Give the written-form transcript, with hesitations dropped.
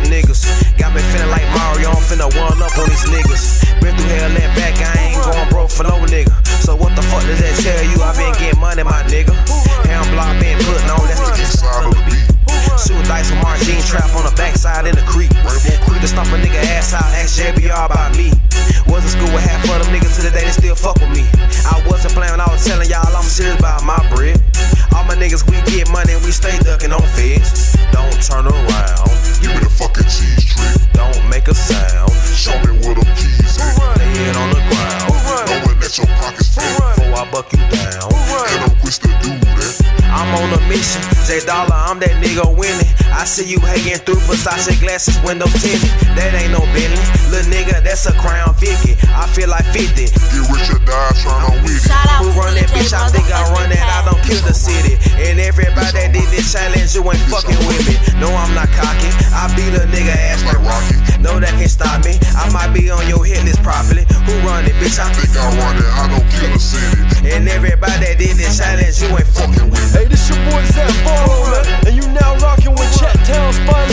niggas. Got me feeling like Mario, I'm finna one up on these niggas. Been through hell and back, I ain't going broke for no nigga. So what the fuck does that tell you? I been getting money, my nigga. Ham block been putting on, that's the side of the beat. Shoot dice with Margine trap on the backside in the creek. Quick to stomp a nigga ass out, ask JBR about me. Was in school with half of them niggas to the day they still fuck with me. I wasn't playing when I was telling y'all I'm serious about my bread. All my niggas, we get money and we stay ducking on feds. Don't turn around, give me the fucking cheese trick. Don't make a sound, show me where them keys at. Lay it on the ground, knowing that your pockets fat. Before I buck you down, and I'm quick to do that. I'm on a mission, J Dollar, I'm that nigga winning. I see you hanging through Versace glasses, window tinted. That ain't no Bentley, lil' nigga, that's a Crown Vicky. I feel like 50. Get rich or die tryna win it. Who run that bitch? I think I run that, I don't kill the city. And everybody that did this challenge, you ain't fucking with me. No, I'm not cocky, I beat a nigga ass like Rocky. No, that can't stop me, I might be on your hit list properly. Who run it, bitch? I think I run it, I don't kill the city. And everybody that did this challenge, you ain't fucking with me. Hey, this your boy Zach Ball, man, and you now rocking with Chat Town Spotlight.